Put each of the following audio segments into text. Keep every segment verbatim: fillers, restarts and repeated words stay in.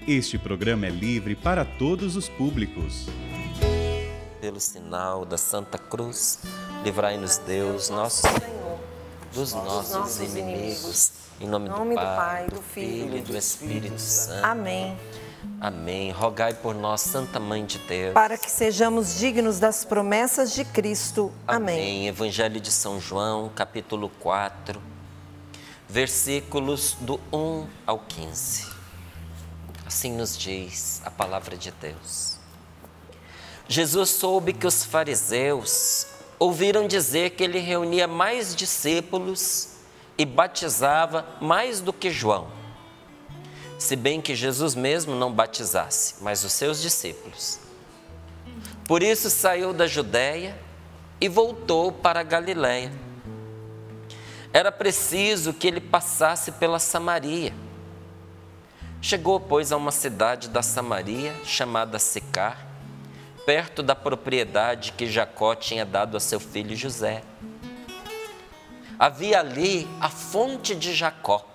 Este programa é livre para todos os públicos. Pelo sinal da Santa Cruz, livrai-nos Deus, nosso Senhor, dos nossos inimigos. Em nome do Pai, do Filho e do Espírito Santo. Amém. Amém. Rogai por nós, Santa Mãe de Deus, Para que sejamos dignos das promessas de Cristo. Amém. Amém. Evangelho de São João, capítulo quatro, versículos do um ao quinze. Assim nos diz a palavra de Deus. Jesus soube que os fariseus ouviram dizer que ele reunia mais discípulos e batizava mais do que João. Se bem que Jesus mesmo não batizasse, mas os seus discípulos. Por isso saiu da Judéia e voltou para a Galiléia. Era preciso que ele passasse pela Samaria. Chegou, pois, a uma cidade da Samaria, chamada Sicar, perto da propriedade que Jacó tinha dado a seu filho José. Havia ali a fonte de Jacó.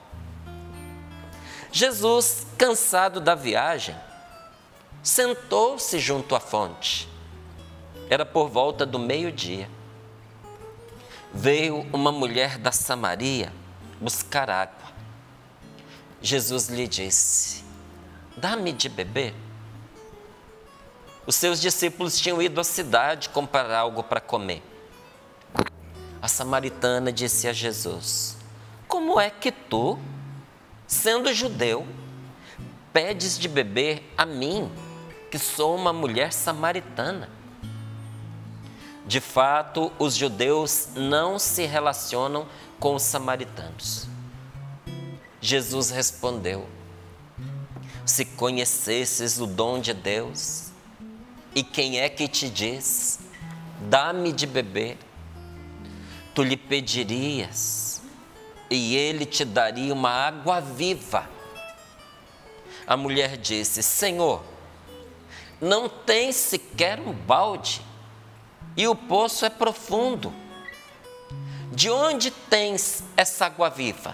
Jesus, cansado da viagem, sentou-se junto à fonte. Era por volta do meio-dia. Veio uma mulher da Samaria buscar água. Jesus lhe disse: dá-me de beber. Os seus discípulos tinham ido à cidade comprar algo para comer. A samaritana disse a Jesus: como é que tu, sendo judeu, pedes de beber a mim, que sou uma mulher samaritana? De fato, os judeus não se relacionam com os samaritanos. Jesus respondeu: se conhecesses o dom de Deus, e quem é que te diz, dá-me de beber, tu lhe pedirias, e ele te daria uma água viva. A mulher disse: Senhor, não tens sequer um balde, e o poço é profundo. De onde tens essa água viva?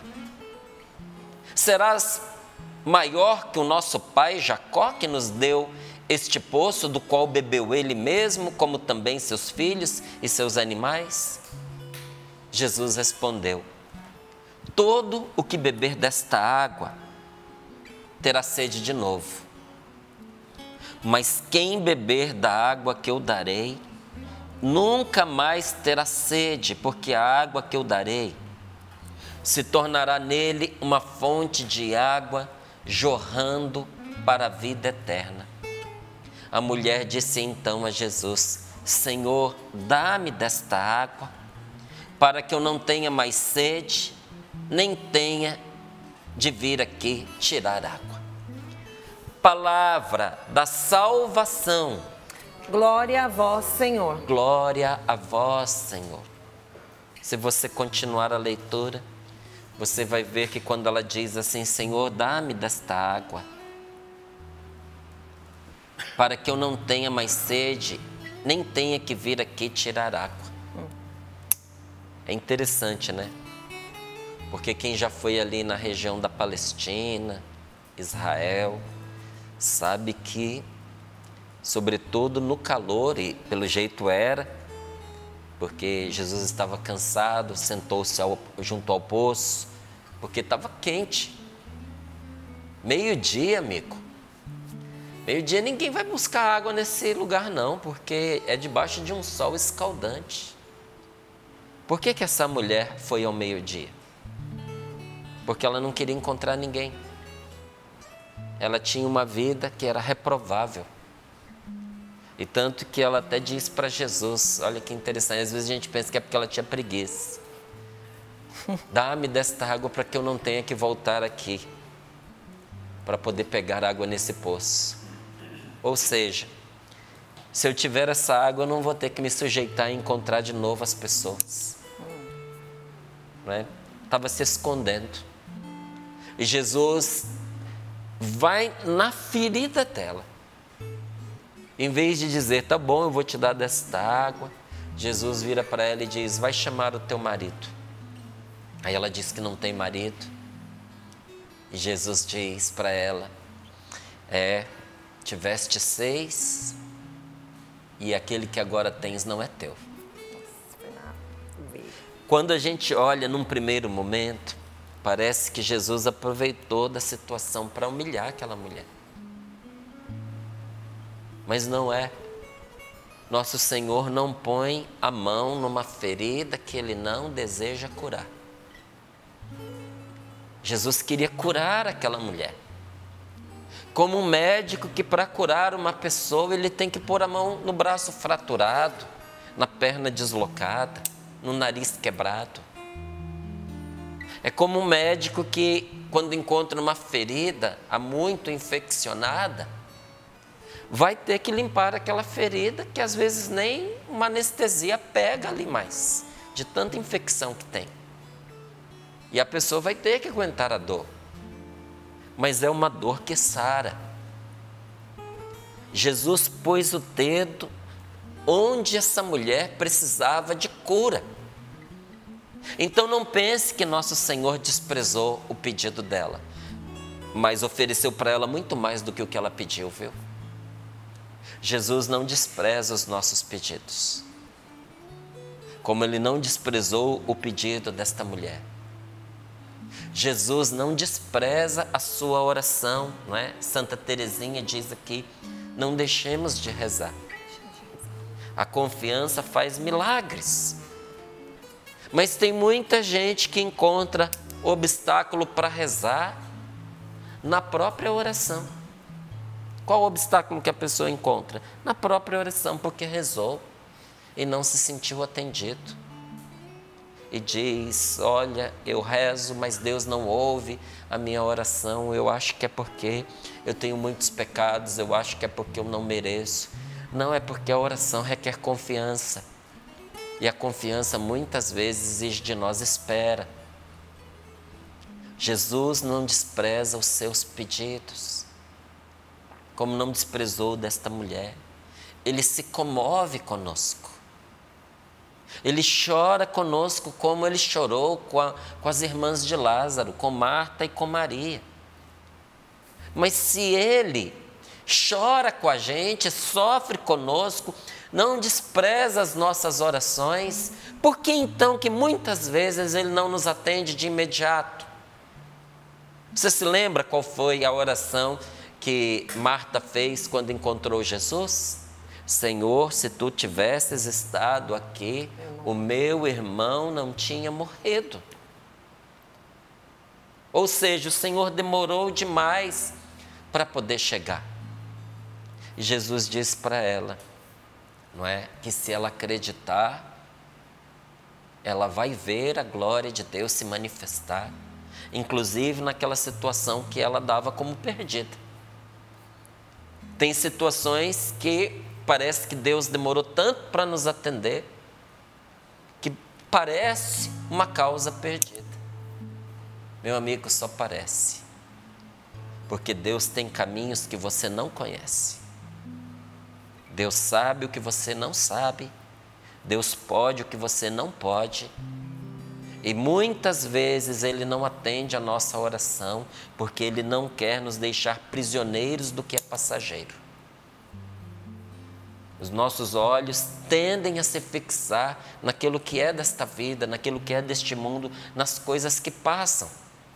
Serás maior que o nosso pai Jacó, que nos deu este poço, do qual bebeu ele mesmo, como também seus filhos e seus animais? Jesus respondeu: todo o que beber desta água terá sede de novo. Mas quem beber da água que eu darei, nunca mais terá sede, porque a água que eu darei se tornará nele uma fonte de água jorrando para a vida eterna. A mulher disse então a Jesus: Senhor, dá-me desta água, para que eu não tenha mais sede, nem tenha de vir aqui tirar água. Palavra da salvação. Glória a vós, Senhor. Glória a vós, Senhor. Se você continuar a leitura, você vai ver que quando ela diz assim: Senhor, dá-me desta água, para que eu não tenha mais sede, nem tenha que vir aqui tirar água. É interessante, né? Porque quem já foi ali na região da Palestina, Israel, sabe que, sobretudo no calor, e pelo jeito era, porque Jesus estava cansado, sentou-se ao, junto ao poço, porque estava quente. Meio-dia, amigo. Meio-dia ninguém vai buscar água nesse lugar não, porque é debaixo de um sol escaldante. Por que que essa mulher foi ao meio-dia? Porque ela não queria encontrar ninguém. Ela tinha uma vida que era reprovável. E tanto que ela até disse para Jesus, olha que interessante, às vezes a gente pensa que é porque ela tinha preguiça. Dá-me desta água para que eu não tenha que voltar aqui, para poder pegar água nesse poço. Ou seja, se eu tiver essa água, eu não vou ter que me sujeitar a encontrar de novo as pessoas. Né? Estava se escondendo. E Jesus vai na ferida dela. Em vez de dizer, tá bom, eu vou te dar desta água, Jesus vira para ela e diz, vai chamar o teu marido. Aí ela diz que não tem marido. E Jesus diz para ela, É, tiveste seis e aquele que agora tens não é teu. Quando a gente olha num primeiro momento, parece que Jesus aproveitou da situação para humilhar aquela mulher. Mas não é. Nosso Senhor não põe a mão numa ferida que Ele não deseja curar. Jesus queria curar aquela mulher. Como um médico que para curar uma pessoa, ele tem que pôr a mão no braço fraturado, na perna deslocada, no nariz quebrado. É como um médico que, quando encontra uma ferida há muito infeccionada, vai ter que limpar aquela ferida que às vezes nem uma anestesia pega ali mais, de tanta infecção que tem. E a pessoa vai ter que aguentar a dor. Mas é uma dor que sara. Jesus pôs o dedo onde essa mulher precisava de cura. Então não pense que nosso Senhor desprezou o pedido dela, mas ofereceu para ela muito mais do que o que ela pediu, viu? Jesus não despreza os nossos pedidos, como Ele não desprezou o pedido desta mulher. Jesus não despreza a sua oração, não é? Santa Teresinha diz aqui, não deixemos de rezar. A confiança faz milagres. Mas tem muita gente que encontra obstáculo para rezar na própria oração. Qual o obstáculo que a pessoa encontra? Na própria oração, porque rezou e não se sentiu atendido. E diz, olha, eu rezo, mas Deus não ouve a minha oração, eu acho que é porque eu tenho muitos pecados, eu acho que é porque eu não mereço. Não, é porque a oração requer confiança. E a confiança muitas vezes exige de nós espera. Jesus não despreza os seus pedidos, como não desprezou desta mulher. Ele se comove conosco. Ele chora conosco como Ele chorou com, a, com as irmãs de Lázaro, com Marta e com Maria. Mas se Ele chora com a gente, sofre conosco, não despreza as nossas orações, por que então que muitas vezes Ele não nos atende de imediato? Você se lembra qual foi a oração que Marta fez quando encontrou Jesus? Senhor, se Tu tivesses estado aqui, o meu irmão não tinha morrido. Ou seja, o Senhor demorou demais para poder chegar. E Jesus disse para ela, não é, que se ela acreditar, ela vai ver a glória de Deus se manifestar, inclusive naquela situação que ela dava como perdida. Tem situações que parece que Deus demorou tanto para nos atender, que parece uma causa perdida. Meu amigo, só parece, porque Deus tem caminhos que você não conhece. Deus sabe o que você não sabe, Deus pode o que você não pode, e muitas vezes Ele não atende a nossa oração, porque Ele não quer nos deixar prisioneiros do que é passageiro. Os nossos olhos tendem a se fixar naquilo que é desta vida, naquilo que é deste mundo, nas coisas que passam.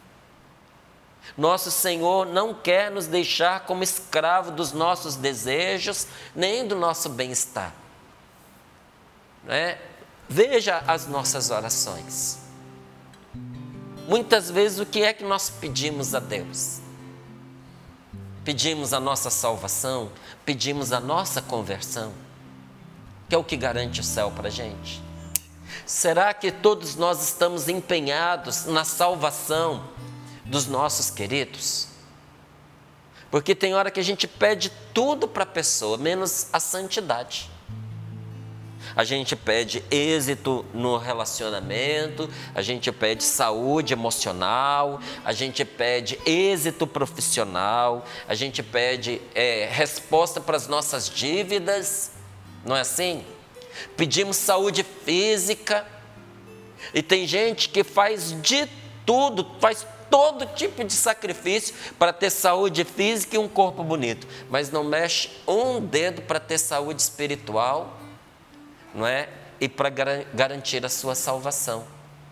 Nosso Senhor não quer nos deixar como escravo dos nossos desejos, nem do nosso bem-estar. Não é? Veja as nossas orações. Muitas vezes o que é que nós pedimos a Deus? Pedimos a nossa salvação, pedimos a nossa conversão, que é o que garante o céu para a gente. Será que todos nós estamos empenhados na salvação dos nossos queridos? Porque tem hora que a gente pede tudo para a pessoa, menos a santidade. A gente pede êxito no relacionamento, a gente pede saúde emocional, a gente pede êxito profissional, a gente pede é, resposta para as nossas dívidas, não é assim? Pedimos saúde física, e tem gente que faz de tudo, faz todo tipo de sacrifício para ter saúde física e um corpo bonito, mas não mexe um dedo para ter saúde espiritual, não é? E para garantir a sua salvação.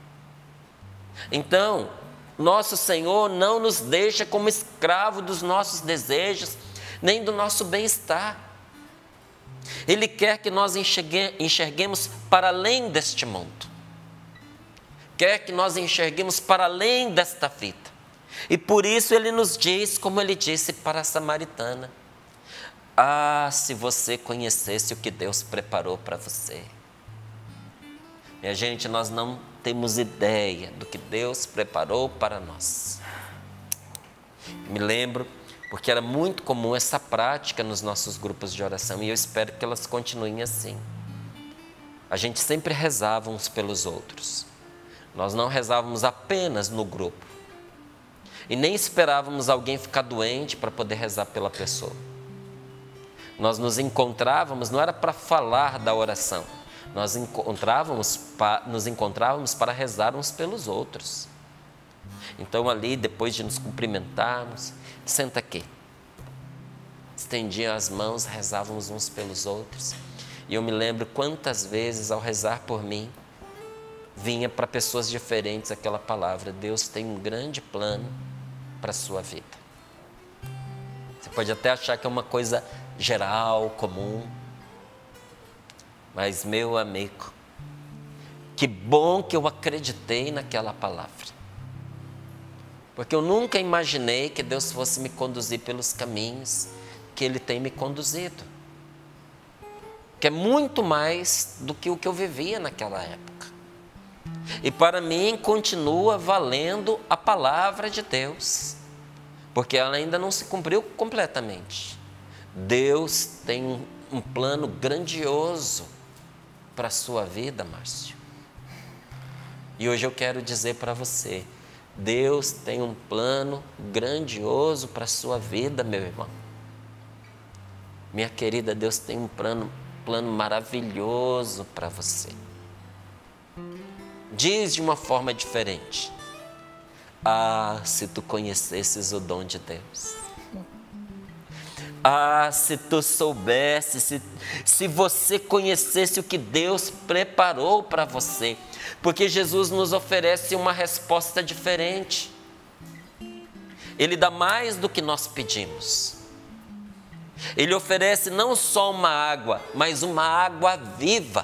Então, nosso Senhor não nos deixa como escravo dos nossos desejos, nem do nosso bem-estar. Ele quer que nós enxerguemos para além deste mundo. Quer que nós enxerguemos para além desta vida. E por isso Ele nos diz, como Ele disse para a samaritana: ah, se você conhecesse o que Deus preparou para você. Minha gente, nós não temos ideia do que Deus preparou para nós. Me lembro, porque era muito comum essa prática nos nossos grupos de oração, e eu espero que elas continuem assim. A gente sempre rezava uns pelos outros. Nós não rezávamos apenas no grupo. E nem esperávamos alguém ficar doente para poder rezar pela pessoa. Nós nos encontrávamos, não era para falar da oração, nós encontrávamos, nos encontrávamos para rezar uns pelos outros. Então ali, depois de nos cumprimentarmos, senta aqui. Estendiam as mãos, rezávamos uns pelos outros. E eu me lembro quantas vezes, ao rezar por mim, vinha para pessoas diferentes aquela palavra: Deus tem um grande plano para a sua vida. Você pode até achar que é uma coisa geral, comum, mas, meu amigo, que bom que eu acreditei naquela palavra. Porque eu nunca imaginei que Deus fosse me conduzir pelos caminhos que Ele tem me conduzido. Que é muito mais do que o que eu vivia naquela época. E para mim continua valendo a palavra de Deus, porque ela ainda não se cumpriu completamente. Deus tem um, um plano grandioso para a sua vida, Márcio. E hoje eu quero dizer para você: Deus tem um plano grandioso para a sua vida, meu irmão. Minha querida, Deus tem um plano, plano maravilhoso para você. Diz de uma forma diferente: ah, se tu conhecesses o dom de Deus. Ah, se tu soubesse, se, se você conhecesse o que Deus preparou para você. Porque Jesus nos oferece uma resposta diferente. Ele dá mais do que nós pedimos. Ele oferece não só uma água, mas uma água viva.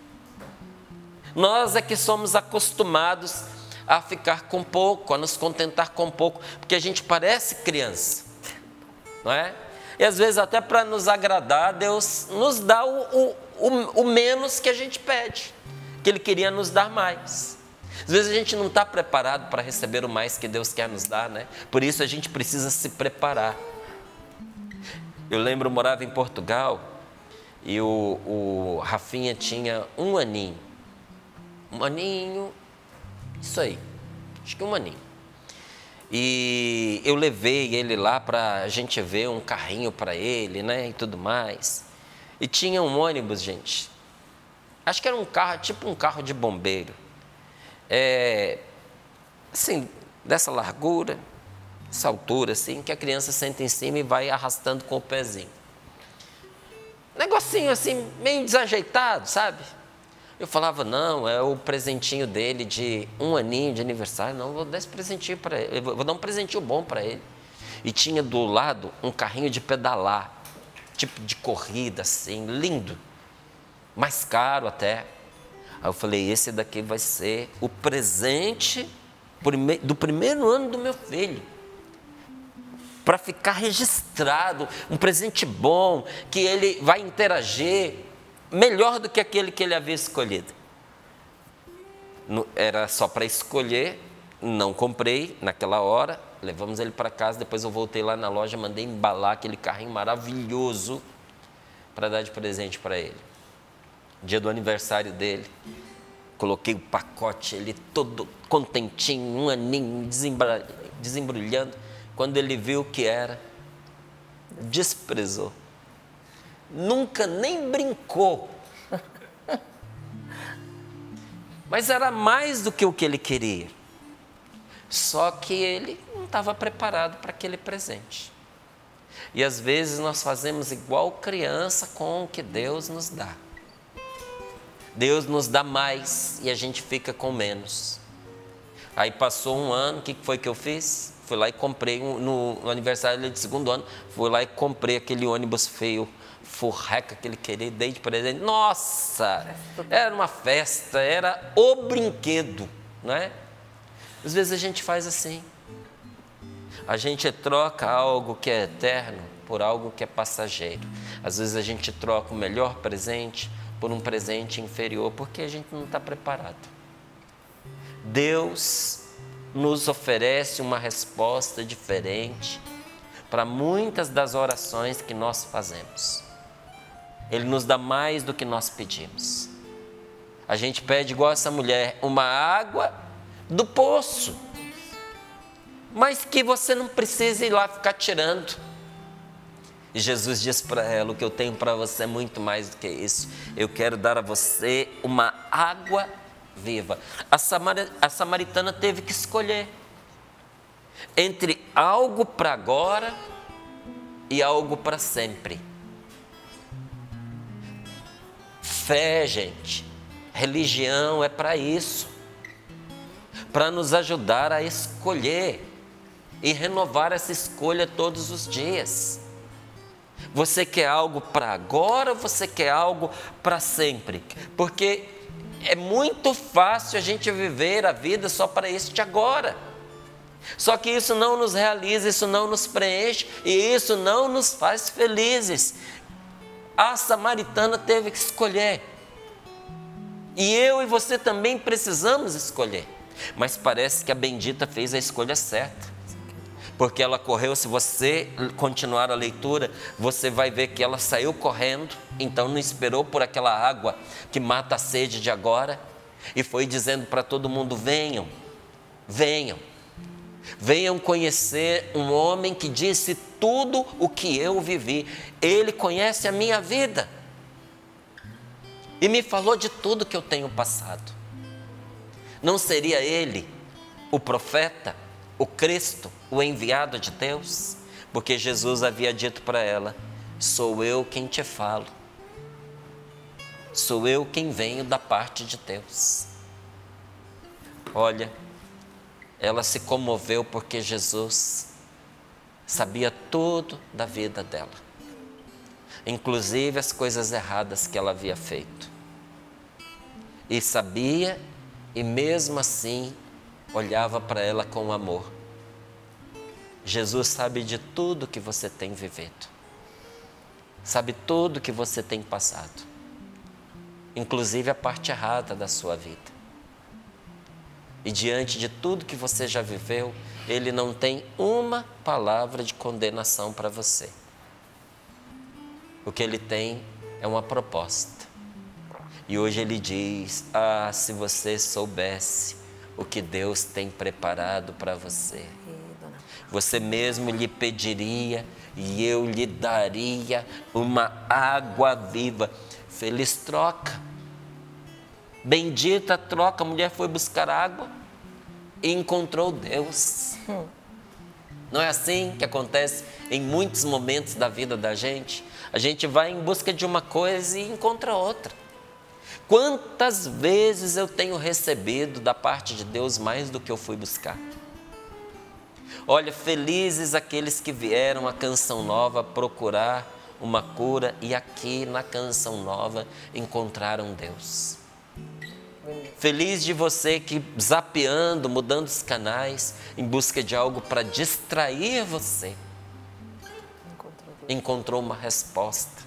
Nós é que somos acostumados a ficar com pouco, a nos contentar com pouco, porque a gente parece criança, não é? E às vezes até para nos agradar, Deus nos dá o, o, o, o menos que a gente pede, que Ele queria nos dar mais. Às vezes a gente não está preparado para receber o mais que Deus quer nos dar, né? Por isso a gente precisa se preparar. Eu lembro, eu morava em Portugal e o, o Rafinha tinha um aninho. Um aninho, isso aí, acho que um aninho. E eu levei ele lá para a gente ver um carrinho para ele, né, e tudo mais. E tinha um ônibus, gente. Acho que era um carro, tipo um carro de bombeiro. É, assim, dessa largura, essa altura, assim, que a criança senta em cima e vai arrastando com o pezinho. Negocinho assim, meio desajeitado, sabe? Eu falava: não, é o presentinho dele de um aninho de aniversário. Não, vou dar esse presentinho para ele, vou dar um presentinho bom para ele. E tinha do lado um carrinho de pedalar, tipo de corrida, assim, lindo, mais caro até. Aí eu falei: esse daqui vai ser o presente do primeiro ano do meu filho, para ficar registrado, um presente bom, que ele vai interagir, melhor do que aquele que ele havia escolhido. Era só para escolher, não comprei naquela hora, levamos ele para casa, depois eu voltei lá na loja, mandei embalar aquele carrinho maravilhoso para dar de presente para ele. Dia do aniversário dele, coloquei o pacote, ele todo contentinho, um aninho, desembrulhando. Quando ele viu o que era, desprezou. Nunca nem brincou. Mas era mais do que o que ele queria. Só que ele não estava preparado para aquele presente. E às vezes nós fazemos igual criança com o que Deus nos dá. Deus nos dá mais e a gente fica com menos. Aí passou um ano, o que foi que eu fiz? Fui lá e comprei, um, no, no aniversário dele de segundo ano, fui lá e comprei aquele ônibus feio, furreca que ele queria, dei de presente. Nossa, era uma festa, era o brinquedo, não é? Às vezes a gente faz assim. A gente troca algo que é eterno por algo que é passageiro. Às vezes a gente troca o melhor presente por um presente inferior, porque a gente não está preparado. Deus nos oferece uma resposta diferente para muitas das orações que nós fazemos. Ele nos dá mais do que nós pedimos. A gente pede igual essa mulher, uma água do poço, mas que você não precisa ir lá ficar tirando. E Jesus diz para ela: o que eu tenho para você é muito mais do que isso. Eu quero dar a você uma água viva. A, Samar... a samaritana teve que escolher entre algo para agora e algo para sempre. Fé, gente, religião é para isso, para nos ajudar a escolher e renovar essa escolha todos os dias. Você quer algo para agora ou você quer algo para sempre? Porque é muito fácil a gente viver a vida só para este agora. Só que isso não nos realiza, isso não nos preenche e isso não nos faz felizes. A samaritana teve que escolher. E eu e você também precisamos escolher. Mas parece que a bendita fez a escolha certa. Porque ela correu, se você continuar a leitura, você vai ver que ela saiu correndo, então não esperou por aquela água que mata a sede de agora, e foi dizendo para todo mundo: venham, venham, venham conhecer um homem que disse tudo o que eu vivi. Ele conhece a minha vida e me falou de tudo que eu tenho passado. Não seria ele o profeta, o Cristo, o enviado de Deus? Porque Jesus havia dito para ela: sou eu quem te falo, sou eu quem venho da parte de Deus. Olha, ela se comoveu porque Jesus sabia tudo da vida dela, inclusive as coisas erradas que ela havia feito, e sabia, e mesmo assim olhava para ela com amor. Jesus sabe de tudo que você tem vivido, sabe tudo que você tem passado, inclusive a parte errada da sua vida. E diante de tudo que você já viveu, Ele não tem uma palavra de condenação para você. O que Ele tem é uma proposta. E hoje Ele diz: ah, se você soubesse o que Deus tem preparado para você, você mesmo lhe pediria e eu lhe daria uma água viva. Feliz troca, bendita troca. A mulher foi buscar água e encontrou Deus. Hum. Não é assim que acontece em muitos momentos da vida da gente? A gente vai em busca de uma coisa e encontra outra. Quantas vezes eu tenho recebido da parte de Deus mais do que eu fui buscar? Olha, felizes aqueles que vieram à Canção Nova procurar uma cura e aqui na Canção Nova encontraram Deus. Feliz de você que, zapeando, mudando os canais, em busca de algo para distrair você, encontrou uma resposta.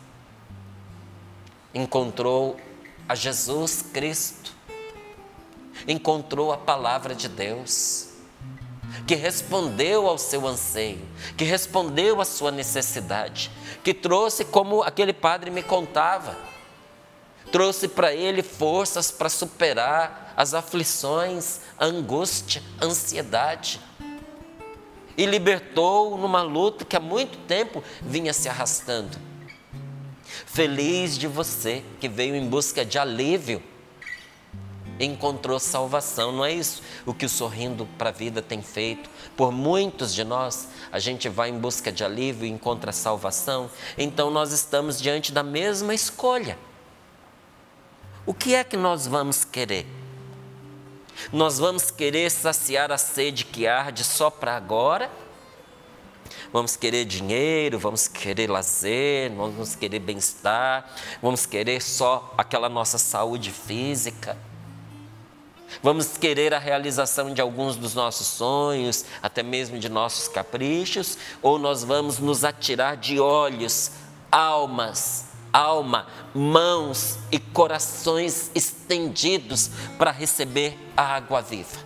Encontrou a Jesus Cristo. Encontrou a palavra de Deus, que respondeu ao seu anseio, que respondeu à sua necessidade, que trouxe, como aquele padre me contava, trouxe para ele forças para superar as aflições, a angústia, a ansiedade, e libertou numa luta que há muito tempo vinha se arrastando. Feliz de você que veio em busca de alívio, encontrou salvação. Não é isso o que o Sorrindo para a Vida tem feito? Por muitos de nós, a gente vai em busca de alívio e encontra salvação. Então nós estamos diante da mesma escolha. O que é que nós vamos querer? Nós vamos querer saciar a sede que arde só para agora? Vamos querer dinheiro, vamos querer lazer, vamos querer bem-estar, vamos querer só aquela nossa saúde física? Vamos querer a realização de alguns dos nossos sonhos, até mesmo de nossos caprichos? Ou nós vamos nos atirar de olhos, almas, alma, mãos e corações estendidos para receber a água viva?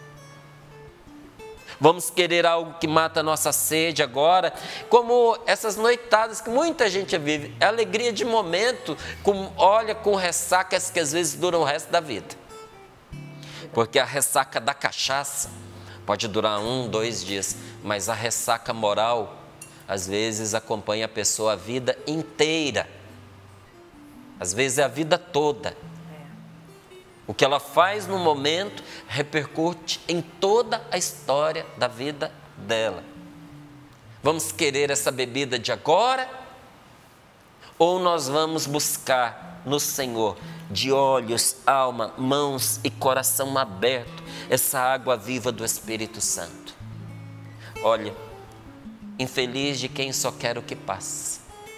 Vamos querer algo que mata a nossa sede agora, como essas noitadas que muita gente vive, é alegria de momento, com, olha, com ressacas que às vezes duram o resto da vida. Porque a ressaca da cachaça pode durar um, dois dias, mas a ressaca moral, às vezes, acompanha a pessoa a vida inteira. Às vezes é a vida toda. O que ela faz no momento repercute em toda a história da vida dela. Vamos querer essa bebida de agora? Ou nós vamos buscar no Senhor, de olhos, alma, mãos e coração aberto, essa água viva do Espírito Santo? Olha, infeliz de quem só quer o que passa.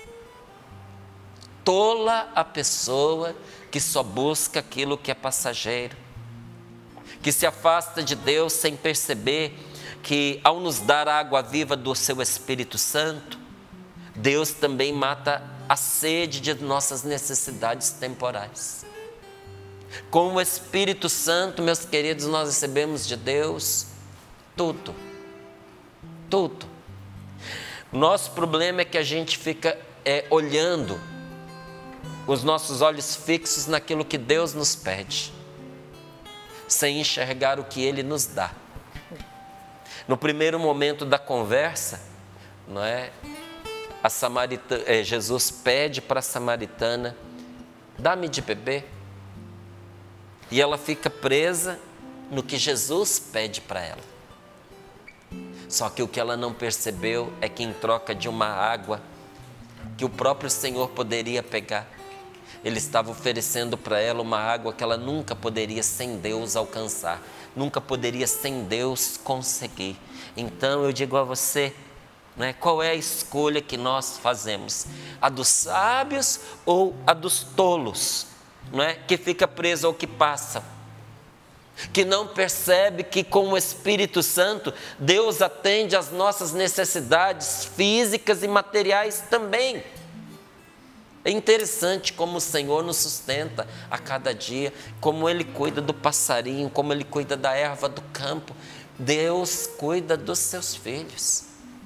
Tola a pessoa que só busca aquilo que é passageiro, que se afasta de Deus sem perceber que, ao nos dar a água viva do seu Espírito Santo, Deus também mata a sede de nossas necessidades temporais. Com o Espírito Santo, meus queridos, nós recebemos de Deus tudo, tudo. Nosso problema é que a gente fica é, olhando os nossos olhos fixos naquilo que Deus nos pede, sem enxergar o que Ele nos dá. No primeiro momento da conversa, não é? A samaritana, é, Jesus pede para a samaritana, dá-me de beber. E ela fica presa no que Jesus pede para ela. Só que o que ela não percebeu é que, em troca de uma água que o próprio Senhor poderia pegar, Ele estava oferecendo para ela uma água que ela nunca poderia sem Deus alcançar, nunca poderia sem Deus conseguir. Então eu digo a você, né, qual é a escolha que nós fazemos? A dos sábios ou a dos tolos, não é? Que fica preso ao que passa, que não percebe que com o Espírito Santo Deus atende às nossas necessidades físicas e materiais também. É interessante como o Senhor nos sustenta a cada dia, como Ele cuida do passarinho, como Ele cuida da erva do campo. Deus cuida dos seus filhos.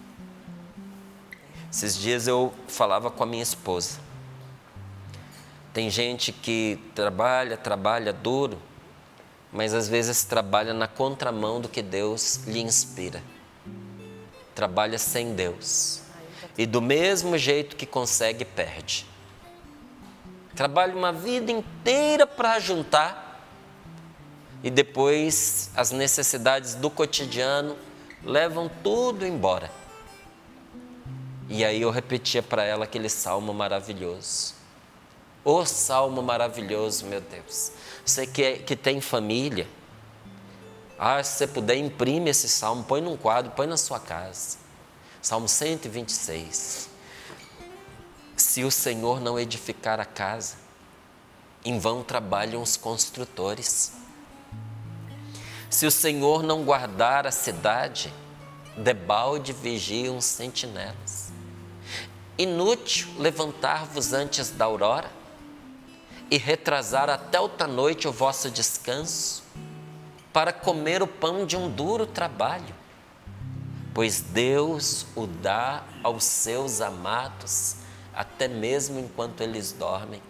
Esses dias eu falava com a minha esposa. Tem gente que trabalha, trabalha duro, mas às vezes trabalha na contramão do que Deus lhe inspira. Trabalha sem Deus. E do mesmo jeito que consegue, perde. Trabalha uma vida inteira para juntar e depois as necessidades do cotidiano levam tudo embora. E aí eu repetia para ela aquele salmo maravilhoso. O salmo maravilhoso, meu Deus. Você que, é, que tem família, ah, se você puder, imprime esse salmo, põe num quadro, põe na sua casa. Salmo cento e vinte e seis. Se o Senhor não edificar a casa, em vão trabalham os construtores. Se o Senhor não guardar a cidade, debalde vigiam os sentinelas. Inútil levantar-vos antes da aurora e retrasar até outra noite o vosso descanso, para comer o pão de um duro trabalho, pois Deus o dá aos seus amados, até mesmo enquanto eles dormem.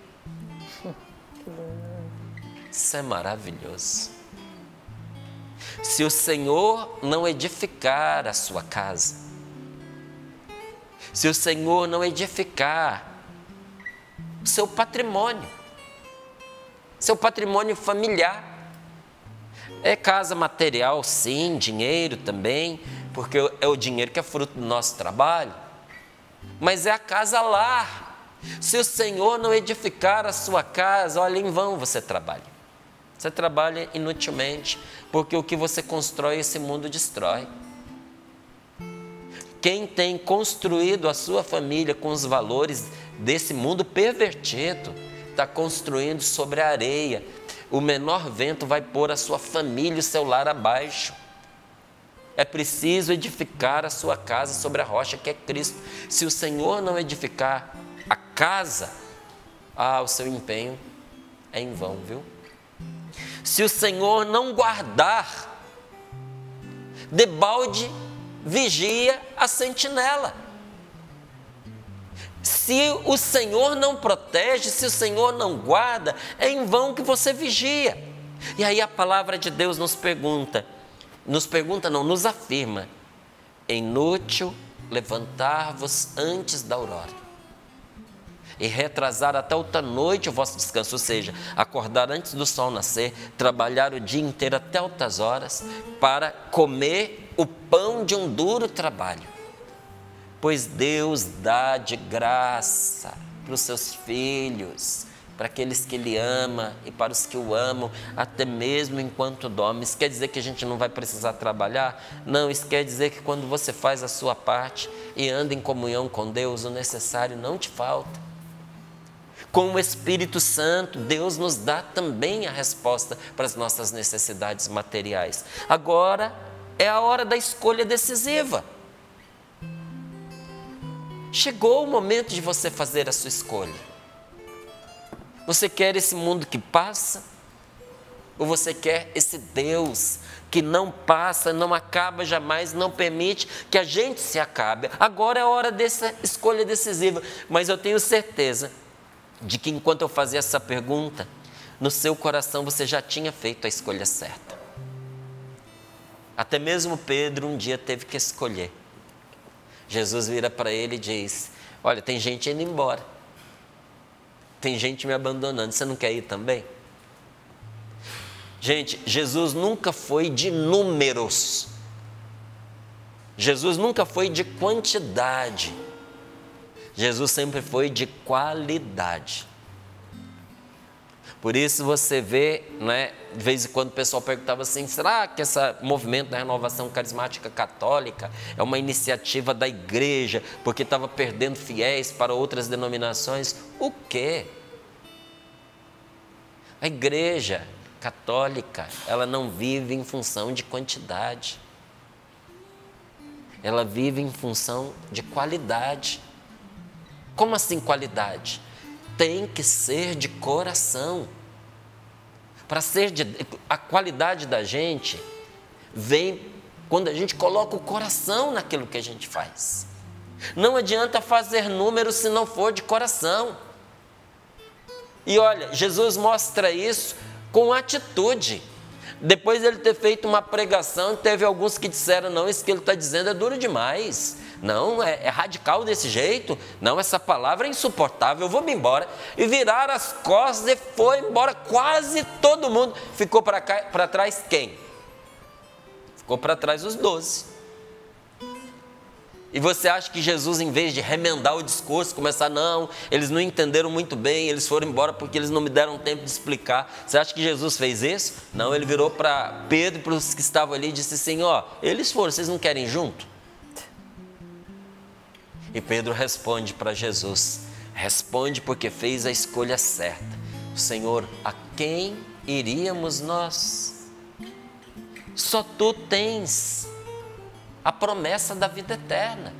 Isso é maravilhoso. Se o Senhor não edificar a sua casa, se o Senhor não edificar o seu patrimônio, seu patrimônio familiar, É casa material, sim, dinheiro também, porque é o dinheiro que é fruto do nosso trabalho. Mas é a casa lá. Se o Senhor não edificar a sua casa, olha, em vão você trabalha. Você trabalha inutilmente, porque o que você constrói, esse mundo destrói. Quem tem construído a sua família com os valores desse mundo pervertido, está construindo sobre a areia. O menor vento vai pôr a sua família e o seu lar abaixo. É preciso edificar a sua casa sobre a rocha que é Cristo. Se o Senhor não edificar a casa, ah, o seu empenho é em vão, viu? Se o Senhor não guardar, debalde vigia a sentinela. Se o Senhor não protege, se o Senhor não guarda, é em vão que você vigia. E aí a palavra de Deus nos pergunta, nos pergunta não, nos afirma: é inútil levantar-vos antes da aurora e retrasar até outra noite o vosso descanso, ou seja, acordar antes do sol nascer, trabalhar o dia inteiro até altas horas, para comer o pão de um duro trabalho. Pois Deus dá de graça para os seus filhos, para aqueles que Ele ama e para os que o amam, até mesmo enquanto dorme. Isso quer dizer que a gente não vai precisar trabalhar? Não, isso quer dizer que quando você faz a sua parte e anda em comunhão com Deus, o necessário não te falta. Com o Espírito Santo, Deus nos dá também a resposta para as nossas necessidades materiais. Agora é a hora da escolha decisiva. Chegou o momento de você fazer a sua escolha. Você quer esse mundo que passa? Ou você quer esse Deus que não passa, não acaba jamais, não permite que a gente se acabe? Agora é a hora dessa escolha decisiva. Mas eu tenho certeza de que enquanto eu fazia essa pergunta, no seu coração você já tinha feito a escolha certa. Até mesmo Pedro um dia teve que escolher. Jesus vira para ele e diz: olha, tem gente indo embora, tem gente me abandonando, você não quer ir também? Gente, Jesus nunca foi de números, Jesus nunca foi de quantidade, Jesus sempre foi de qualidade. Por isso você vê, né, de vez em quando o pessoal perguntava assim: será que esse movimento da renovação carismática católica é uma iniciativa da igreja, porque estava perdendo fiéis para outras denominações? O quê? A igreja católica, ela não vive em função de quantidade. Ela vive em função de qualidade. Como assim qualidade? Tem que ser de coração. Para ser de, a qualidade da gente vem quando a gente coloca o coração naquilo que a gente faz. Não adianta fazer números se não for de coração. E olha, Jesus mostra isso com atitude. Depois de ele ter feito uma pregação, teve alguns que disseram: não, isso que ele está dizendo é duro demais. Não, é, é radical desse jeito. Não, essa palavra é insuportável, eu vou me embora. E viraram as costas e foi embora. Quase todo mundo. Ficou para trás quem? Ficou para trás os doze. E você acha que Jesus, em vez de remendar o discurso, começar: não, eles não entenderam muito bem, eles foram embora porque eles não me deram tempo de explicar. Você acha que Jesus fez isso? Não, ele virou para Pedro e para os que estavam ali e disse assim: ó, eles foram, vocês não querem ir junto? E Pedro responde para Jesus, responde porque fez a escolha certa: Senhor, a quem iríamos nós? Só Tu tens a promessa da vida eterna.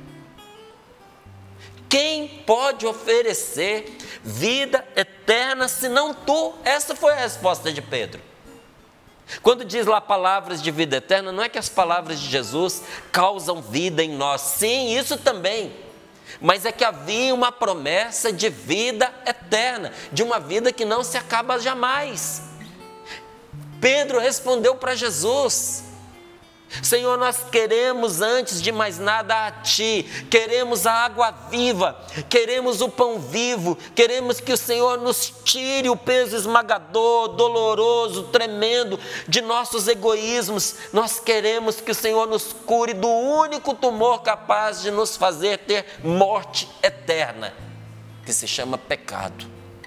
Quem pode oferecer vida eterna senão Tu? Essa foi a resposta de Pedro. Quando diz lá palavras de vida eterna, não é que as palavras de Jesus causam vida em nós. Sim, isso também. Mas é que havia uma promessa de vida eterna, de uma vida que não se acaba jamais. Pedro respondeu para Jesus: Senhor, nós queremos antes de mais nada a Ti, queremos a água viva, queremos o pão vivo, queremos que o Senhor nos tire o peso esmagador, doloroso, tremendo de nossos egoísmos. Nós queremos que o Senhor nos cure do único tumor capaz de nos fazer ter morte eterna, que se chama pecado.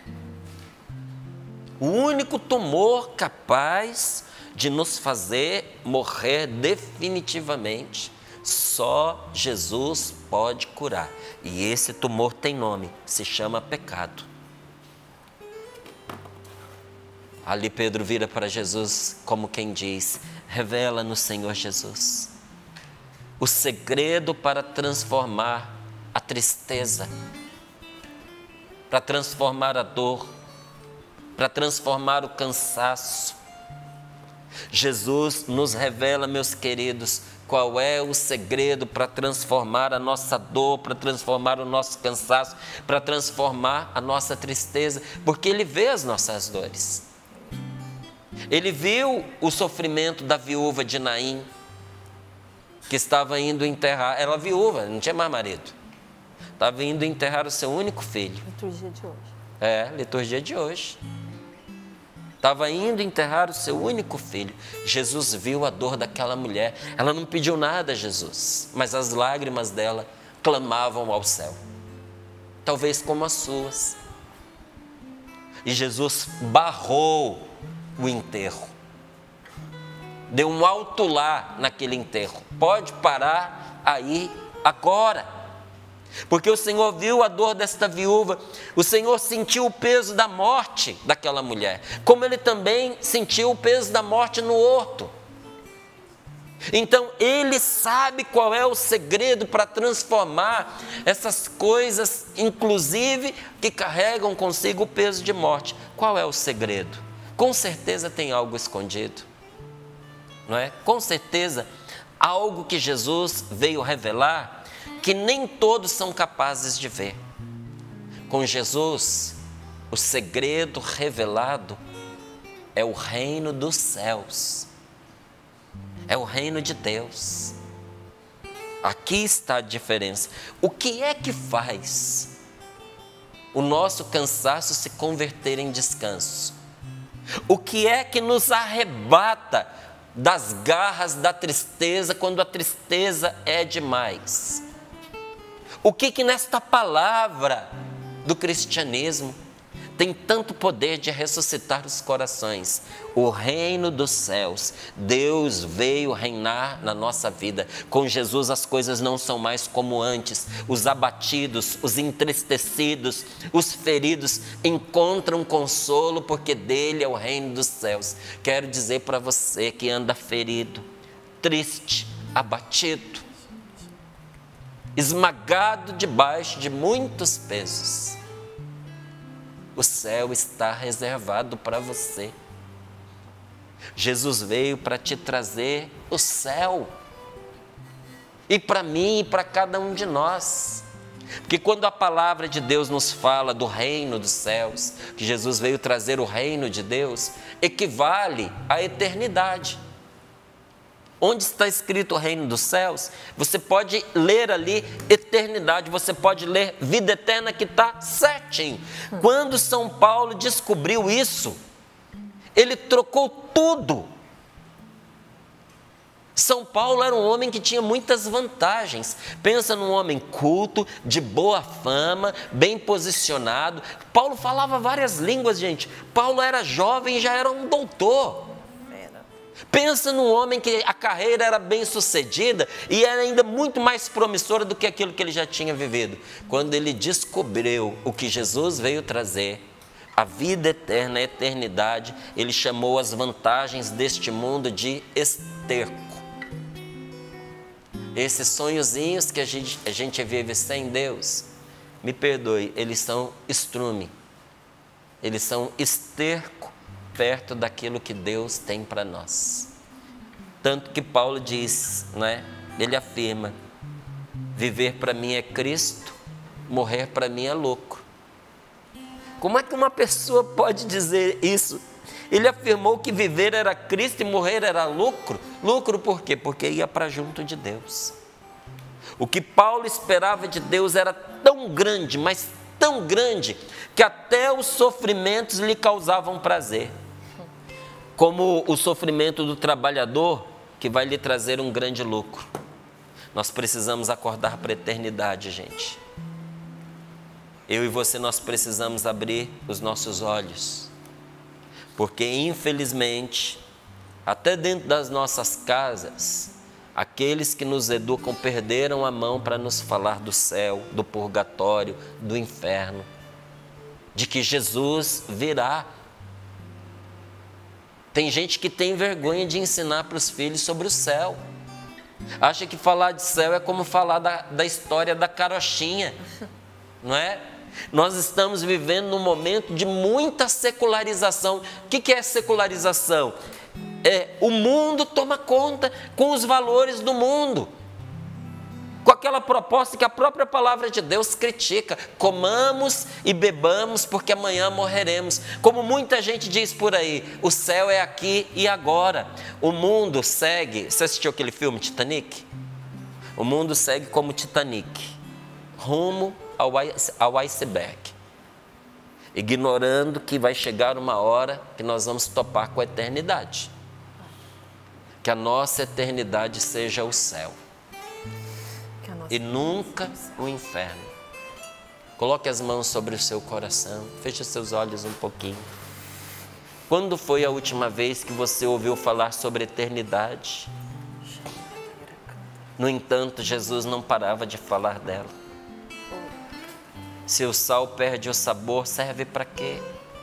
O único tumor capaz de nos fazer morrer definitivamente, só Jesus pode curar. E esse tumor tem nome, se chama pecado. Ali Pedro vira para Jesus como quem diz: revela-nos, Senhor Jesus, o segredo para transformar a tristeza, para transformar a dor, para transformar o cansaço. Jesus nos revela, meus queridos, qual é o segredo para transformar a nossa dor, para transformar o nosso cansaço, para transformar a nossa tristeza, porque Ele vê as nossas dores. Ele viu o sofrimento da viúva de Naim, que estava indo enterrar, ela viúva, não tinha mais marido, estava indo enterrar o seu único filho. Liturgia de hoje. É, liturgia de hoje. Estava indo enterrar o seu único filho. Jesus viu a dor daquela mulher. Ela não pediu nada a Jesus, mas as lágrimas dela clamavam ao céu, talvez como as suas. E Jesus barrou o enterro, deu um alto lá naquele enterro. Pode parar aí agora, porque o Senhor viu a dor desta viúva, o Senhor sentiu o peso da morte daquela mulher, como Ele também sentiu o peso da morte no horto. Então Ele sabe qual é o segredo para transformar essas coisas, inclusive que carregam consigo o peso de morte. Qual é o segredo? Com certeza tem algo escondido, não é? Com certeza algo que Jesus veio revelar, que nem todos são capazes de ver. Com Jesus, o segredo revelado é o reino dos céus, é o reino de Deus. Aqui está a diferença. O que é que faz o nosso cansaço se converter em descanso? O que é que nos arrebata das garras da tristeza quando a tristeza é demais? O que que nesta palavra do cristianismo tem tanto poder de ressuscitar os corações? O reino dos céus. Deus veio reinar na nossa vida. Com Jesus as coisas não são mais como antes. Os abatidos, os entristecidos, os feridos encontram consolo, porque dele é o reino dos céus. Quero dizer para você que anda ferido, triste, abatido, esmagado debaixo de muitos pesos, o céu está reservado para você. Jesus veio para te trazer o céu, e para mim e para cada um de nós. Porque quando a palavra de Deus nos fala do reino dos céus, que Jesus veio trazer o reino de Deus, equivale à eternidade. Onde está escrito o reino dos céus, você pode ler ali eternidade, você pode ler vida eterna, que está certinho. Quando São Paulo descobriu isso, ele trocou tudo. São Paulo era um homem que tinha muitas vantagens. Pensa num homem culto, de boa fama, bem posicionado. Paulo falava várias línguas, gente. Paulo era jovem e já era um doutor. Pensa num homem que a carreira era bem sucedida e era ainda muito mais promissora do que aquilo que ele já tinha vivido. Quando ele descobriu o que Jesus veio trazer, a vida eterna, a eternidade, ele chamou as vantagens deste mundo de esterco. Esses sonhozinhos que a gente, a gente vive sem Deus, me perdoe, eles são estrume, eles são esterco perto daquilo que Deus tem para nós. Tanto que Paulo diz, não é? Ele afirma: viver para mim é Cristo, morrer para mim é lucro. Como é que uma pessoa pode dizer isso Ele afirmou que viver era Cristo e morrer era lucro. Lucro por quê? Porque ia para junto de Deus. O que Paulo esperava de Deus era tão grande, mas tão grande, que até os sofrimentos lhe causavam prazer. Como o sofrimento do trabalhador, que vai lhe trazer um grande lucro. Nós precisamos acordar para a eternidade, gente. Eu e você, nós precisamos abrir os nossos olhos. Porque, infelizmente, até dentro das nossas casas, aqueles que nos educam perderam a mão para nos falar do céu, do purgatório, do inferno, de que Jesus virá. Tem gente que tem vergonha de ensinar para os filhos sobre o céu. Acha que falar de céu é como falar da, da história da carochinha, não é? Nós estamos vivendo num momento de muita secularização. O que, que é secularização? É, o mundo toma conta com os valores do mundo, com aquela proposta que a própria palavra de Deus critica: comamos e bebamos porque amanhã morreremos. Como muita gente diz por aí, o céu é aqui e agora. O mundo segue, você assistiu aquele filme Titanic? O mundo segue como Titanic, rumo ao, ao iceberg, ignorando que vai chegar uma hora que nós vamos topar com a eternidade. Que a nossa eternidade seja o céu e nunca o inferno. Coloque as mãos sobre o seu coração, feche seus olhos um pouquinho. Quando foi a última vez que você ouviu falar sobre eternidade? No entanto, Jesus não parava de falar dela. Se o sal perde o sabor, serve para quê?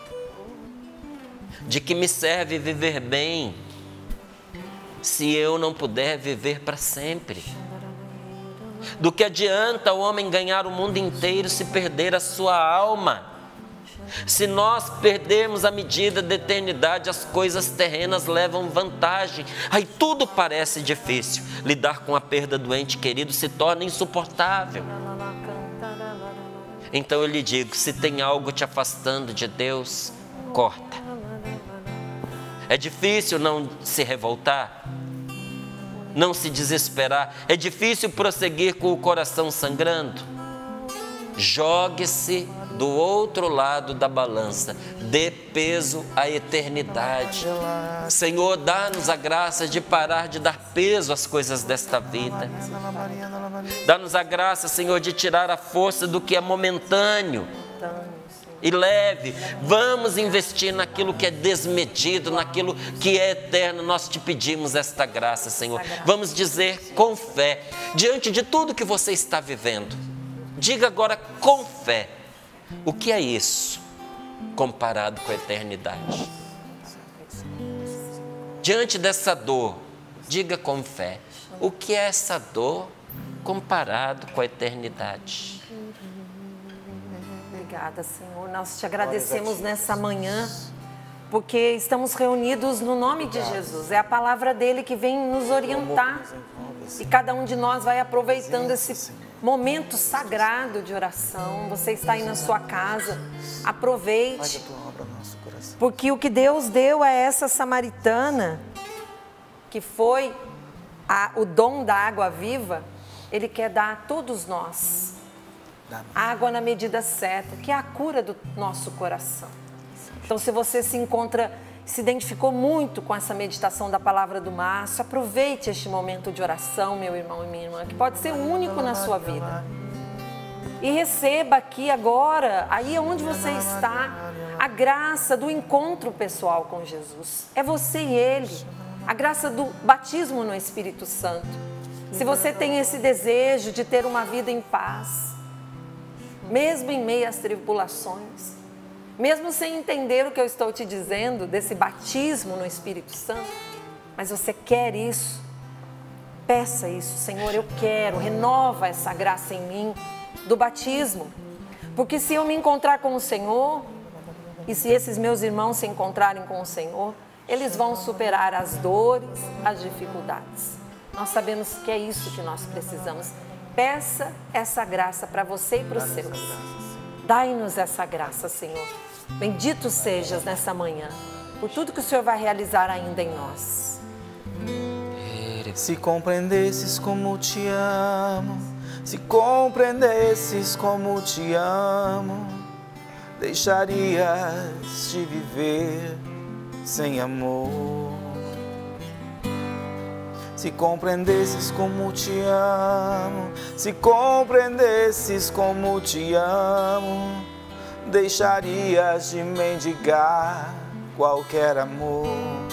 De que me serve viver bem se eu não puder viver para sempre? Do que adianta o homem ganhar o mundo inteiro se perder a sua alma? Se nós perdermos a medida da eternidade, as coisas terrenas levam vantagem. Aí tudo parece difícil. Lidar com a perda do ente querido se torna insuportável. Então eu lhe digo, se tem algo te afastando de Deus, corta. É difícil não se revoltar, não se desesperar. É difícil prosseguir com o coração sangrando. Jogue-se do outro lado da balança. Dê peso à eternidade. Senhor, dá-nos a graça de parar de dar peso às coisas desta vida. Dá-nos a graça, Senhor, de tirar a força do que é momentâneo e leve. Vamos investir naquilo que é desmedido, naquilo que é eterno. Nós te pedimos esta graça, Senhor. Vamos dizer com fé, diante de tudo que você está vivendo, diga agora com fé: o que é isso comparado com a eternidade? Diante dessa dor, diga com fé: o que é essa dor comparado com a eternidade? Obrigada, Senhor. Nós te agradecemos nessa manhã, porque estamos reunidos no nome de Jesus. É a palavra dele que vem nos orientar. E cada um de nós vai aproveitando esse momento sagrado de oração. Você está aí na sua casa, aproveite. Porque o que Deus deu a essa samaritana, que foi a, o dom da água viva, Ele quer dar a todos nós. Água na medida certa, que é a cura do nosso coração. Então, se você se encontra, se identificou muito com essa meditação da palavra do Márcio, aproveite este momento de oração, meu irmão e minha irmã, que pode ser único na sua vida. E receba aqui agora, aí onde você está, a graça do encontro pessoal com Jesus. É você e Ele. A graça do batismo no Espírito Santo. Se você tem esse desejo de ter uma vida em paz, mesmo em meio às tribulações, mesmo sem entender o que eu estou te dizendo, desse batismo no Espírito Santo, mas você quer isso, peça isso: Senhor, eu quero, renova essa graça em mim, do batismo, porque se eu me encontrar com o Senhor, e se esses meus irmãos se encontrarem com o Senhor, eles vão superar as dores, as dificuldades. Nós sabemos que é isso que nós precisamos. Peça essa graça para você e para os seus. Dai-nos essa graça, Senhor. Bendito sejas nessa manhã. por tudo que o Senhor vai realizar ainda em nós. Se compreendesses como te amo, se compreendesses como te amo, deixarias de viver sem amor. Se compreendesses como te amo, se compreendesses como te amo, deixarias de mendigar qualquer amor.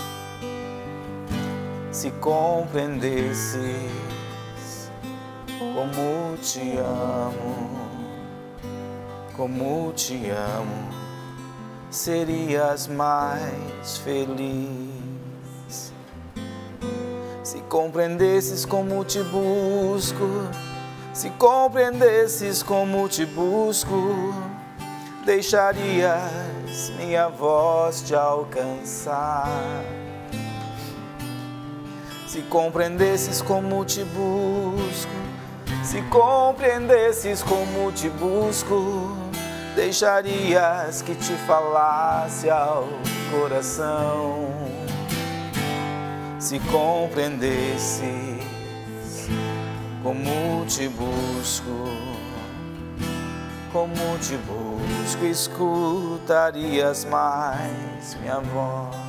Se compreendesses como te amo, como te amo, serias mais feliz. Se compreendesses como te busco, se compreendesses como te busco, deixarias minha voz te alcançar. Se compreendesses como te busco, se compreendesses como te busco, deixarias que te falasse ao coração. Se compreendesses como te busco, como te busco, escutarias mais minha voz.